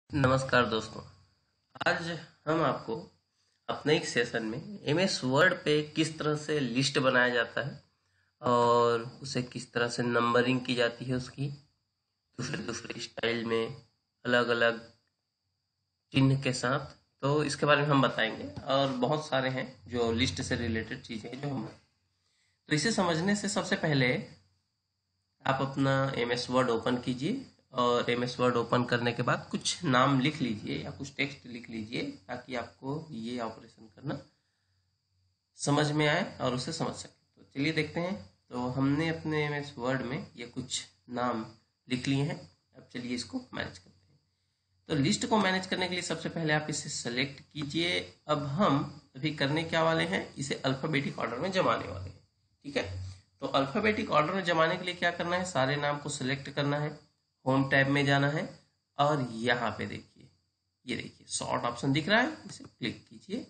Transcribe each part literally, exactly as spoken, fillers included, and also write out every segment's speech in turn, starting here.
नमस्कार दोस्तों। आज हम आपको अपने एक सेशन में एम एस वर्ड पे किस तरह से लिस्ट बनाया जाता है और उसे किस तरह से नंबरिंग की जाती है, उसकी दूसरे दूसरे स्टाइल में अलग अलग चिन्ह के साथ, तो इसके बारे में हम बताएंगे। और बहुत सारे हैं जो लिस्ट से रिलेटेड चीज़ें हैं जो हम तो इसे समझने से सबसे पहले आप अपना एम एस वर्ड ओपन कीजिए और एम एस वर्ड ओपन करने के बाद कुछ नाम लिख लीजिए या कुछ टेक्स्ट लिख लीजिए ताकि आपको ये ऑपरेशन करना समझ में आए और उसे समझ सके। तो चलिए देखते हैं। तो हमने अपने एम एस वर्ड में ये कुछ नाम लिख लिए हैं। अब चलिए इसको मैनेज करते हैं। तो लिस्ट को मैनेज करने के लिए सबसे पहले आप इसे सेलेक्ट कीजिए। अब हम अभी करने क्या वाले हैं, इसे अल्फाबेटिक ऑर्डर में जमाने वाले हैं। ठीक है, तो अल्फाबेटिक ऑर्डर में जमाने के लिए क्या करना है, सारे नाम को सिलेक्ट करना है, होम टैब में जाना है और यहाँ पे देखिए, ये देखिए सॉर्ट ऑप्शन दिख रहा है, इसे क्लिक कीजिए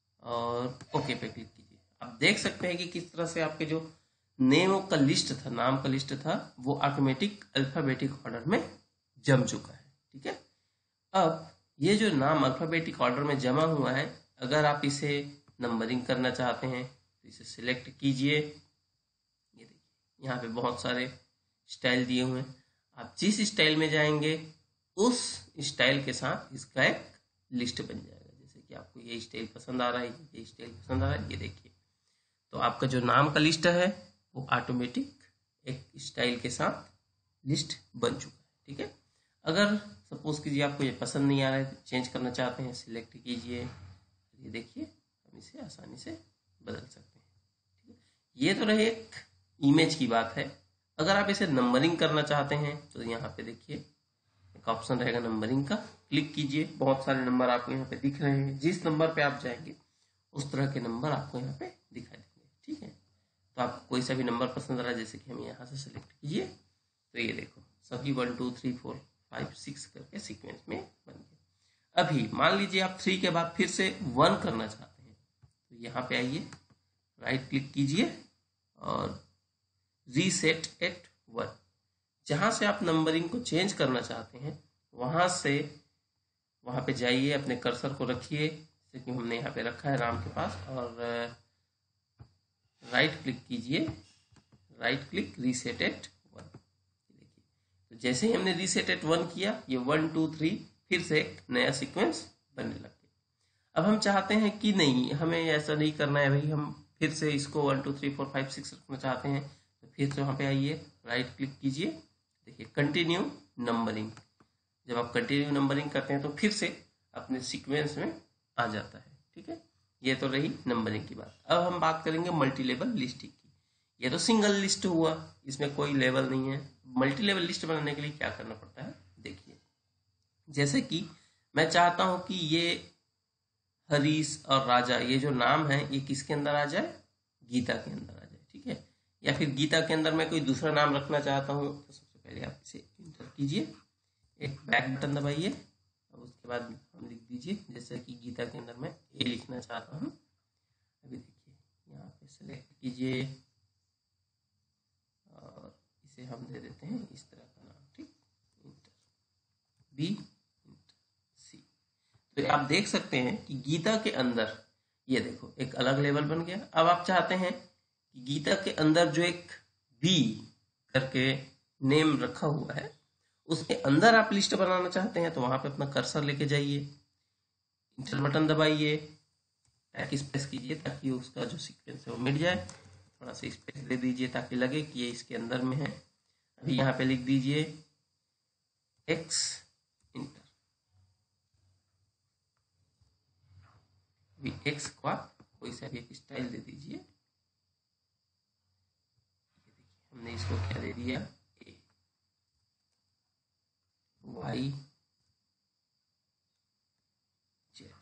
और ओके पे क्लिक कीजिए। आप देख सकते हैं कि किस तरह से आपके जो नेम का लिस्ट था, नाम का लिस्ट था, वो ऑटोमेटिक अल्फाबेटिक ऑर्डर में जम चुका है। ठीक है, अब ये जो नाम अल्फाबेटिक ऑर्डर में जमा हुआ है, अगर आप इसे नंबरिंग करना चाहते हैं तो इसे सिलेक्ट कीजिए। ये देखिए यहाँ पे बहुत सारे स्टाइल दिए हुए हैं। आप जिस स्टाइल में जाएंगे उस स्टाइल के साथ इसका एक लिस्ट बन जाएगा। जैसे कि आपको ये स्टाइल पसंद आ रहा है, ये स्टाइल पसंद आ रहा है, ये देखिए, तो आपका जो नाम का लिस्ट है वो ऑटोमेटिक एक स्टाइल के साथ लिस्ट बन चुका है। ठीक है, अगर सपोज कीजिए आपको ये पसंद नहीं आ रहा है, चेंज करना चाहते हैं, सिलेक्ट कीजिए, ये देखिए हम इसे आसानी से बदल सकते हैं। ठीक है, ये तो रही एक इमेज की बात है। अगर आप इसे नंबरिंग करना चाहते हैं तो यहाँ पे देखिए एक ऑप्शन रहेगा नंबरिंग का, क्लिक कीजिए। बहुत सारे नंबर आपको यहाँ पे दिख रहे हैं, जिस नंबर पे आप जाएंगे उस तरह के नंबर आपको यहाँ पे दिखाई देंगे। ठीक है, तो आपको कोई सा भी नंबर पसंद आ रहा है, जैसे कि हम यहाँ से सिलेक्ट कीजिए, तो ये देखो सभी one two three four five six करके सीक्वेंस में बन गए। अभी मान लीजिए आप थ्री के बाद फिर से वन करना चाहते हैं, तो यहाँ पे आइए, राइट क्लिक कीजिए और रीसेट एट वन, जहां से आप नंबरिंग को चेंज करना चाहते हैं वहां से वहां पे जाइए, अपने कर्सर को रखिए, जैसे कि हमने यहाँ पे रखा है राम के पास, और राइट क्लिक कीजिए, right click reset at one. देखिए, तो जैसे ही हमने रीसेट एट वन किया, ये वन टू थ्री फिर से एक नया सीक्वेंस बनने लग गया। अब हम चाहते हैं कि नहीं, हमें ऐसा नहीं करना है भाई, हम फिर से इसको one two three four five six रखना चाहते हैं, तो फिर से वहां पे आइए, राइट क्लिक कीजिए, देखिए कंटिन्यू नंबरिंग। जब आप कंटिन्यू नंबरिंग करते हैं तो फिर से अपने सीक्वेंस में आ जाता है। ठीक है, ये तो रही नंबरिंग की बात। अब हम बात करेंगे मल्टी लेवल लिस्टिंग की। ये तो सिंगल लिस्ट हुआ, इसमें कोई लेवल नहीं है। मल्टी लेवल लिस्ट बनाने के लिए क्या करना पड़ता है, देखिए, जैसे कि मैं चाहता हूं कि ये हरीश और राजा, ये जो नाम है, ये किसके अंदर आ जाए, गीता के अंदर आ जाए। ठीक है, या फिर गीता के अंदर मैं कोई दूसरा नाम रखना चाहता हूँ, तो सबसे पहले आप इसे इंटर कीजिए, एक बैक बटन दबाइए और उसके बाद हम लिख दीजिए, जैसे कि गीता के अंदर मैं ए लिखना चाहता हूँ। अभी देखिए यहाँ पे सेलेक्ट कीजिए और इसे हम दे देते हैं इस तरह का नाम। ठीक, इंटर बी इंटर सी। तो आप देख सकते हैं कि गीता के अंदर ये देखो एक अलग लेवल बन गया। अब आप चाहते हैं कि गीता के अंदर जो एक बी करके नेम रखा हुआ है, उसके अंदर आप लिस्ट बनाना चाहते हैं, तो वहां पे अपना कर्सर लेके जाइए, इंटर बटन दबाइए, टैग स्पेस कीजिए ताकि उसका जो सीक्वेंस है वो मिट जाए। थोड़ा सा स्पेस दे दीजिए ताकि लगे कि ये इसके अंदर में है। अभी यहाँ पे लिख दीजिए एक्स इंटर, अभी एक्स का कोई सा भी एक स्टाइल दे दीजिए। हमने इसको क्या दे दिया, ए वाई जेड।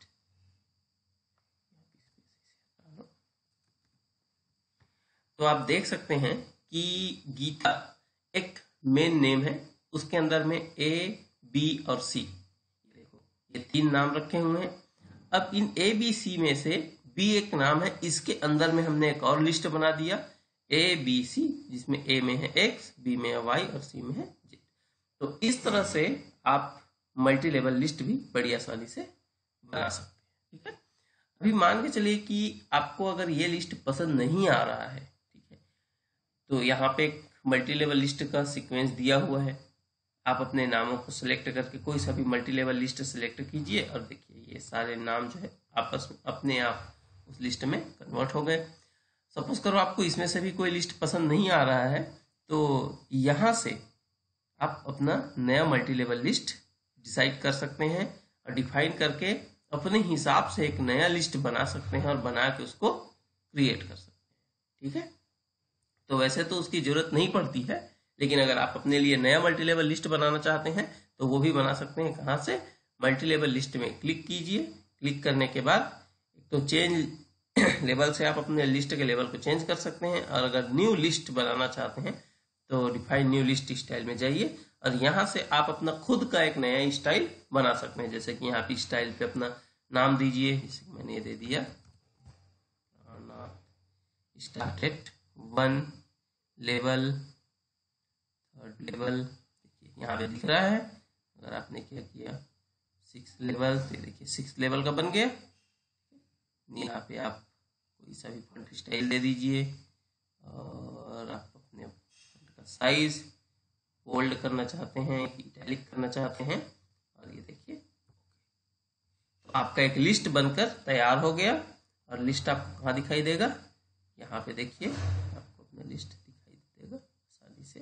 तो आप देख सकते हैं कि गीता एक मेन नेम है, उसके अंदर में ए बी और सी, ये देखो ये तीन नाम रखे हुए हैं। अब इन ए बी सी में से बी एक नाम है, इसके अंदर में हमने एक और लिस्ट बना दिया ए बी सी, जिसमें ए में है एक्स, बी में है वाई और सी में है जेड। तो इस तरह से आप मल्टी लेवल लिस्ट भी बड़ी आसानी से बना सकते हैं। ठीक है, अभी मान के चलिए कि आपको अगर ये लिस्ट पसंद नहीं आ रहा है, ठीक है, तो यहाँ पे एक मल्टी लेवल लिस्ट का सीक्वेंस दिया हुआ है। आप अपने नामों को सिलेक्ट करके कोई सा भी मल्टी लेवल लिस्ट सिलेक्ट कीजिए और देखिए ये सारे नाम जो है आपस में अपने आप उस लिस्ट में कन्वर्ट हो गए। सपोज करो आपको इसमें से भी कोई लिस्ट पसंद नहीं आ रहा है, तो यहाँ से आप अपना नया मल्टी लेवल लिस्ट डिसाइड कर सकते हैं और डिफाइन करके अपने हिसाब से एक नया लिस्ट बना सकते हैं और बना के उसको क्रिएट कर सकते हैं। ठीक है, तो वैसे तो उसकी जरूरत नहीं पड़ती है, लेकिन अगर आप अपने लिए नया मल्टी लेवल लिस्ट बनाना चाहते हैं तो वो भी बना सकते हैं। कहाँ से? मल्टी लेवल लिस्ट में क्लिक कीजिए। क्लिक करने के बाद तो चेंज लेवल से आप अपने लिस्ट के लेवल को चेंज कर सकते हैं, और अगर न्यू लिस्ट बनाना चाहते हैं तो डिफाइन न्यू लिस्ट स्टाइल में जाइए और यहाँ से आप अपना खुद का एक नया स्टाइल बना सकते हैं। जैसे कि यहाँ पे स्टाइल पे अपना नाम दीजिए, जैसे मैंने ये दे दिया started one level third level, देखिए यहाँ पे दिख रहा है। अगर आपने क्या किया सिक्स लेवल, तो देखिए सिक्स लेवल का बन गया। यहाँ पे आप कोई सा भी फॉन्ट स्टाइल दे दीजिए और आप अपने फॉन्ट का साइज बोल्ड करना चाहते हैं, इटैलिक करना चाहते हैं, और ये देखिए तो आपका एक लिस्ट बनकर तैयार हो गया। और लिस्ट आपको कहाँ दिखाई देगा? यहाँ पे देखिए आपको अपना लिस्ट दिखाई देगा आसानी से।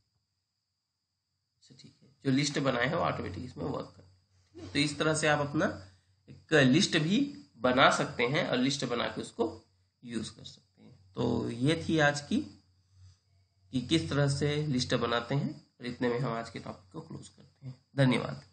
ठीक है, जो लिस्ट बनाए हैं वो ऑटोमेटिक इसमें वर्क करते हैं। तो इस तरह से आप अपना एक लिस्ट भी बना सकते हैं और लिस्ट बना के उसको यूज कर सकते हैं। तो ये थी आज की कि किस तरह से लिस्ट बनाते हैं, और इतने में हम आज के टॉपिक को क्लोज करते हैं। धन्यवाद।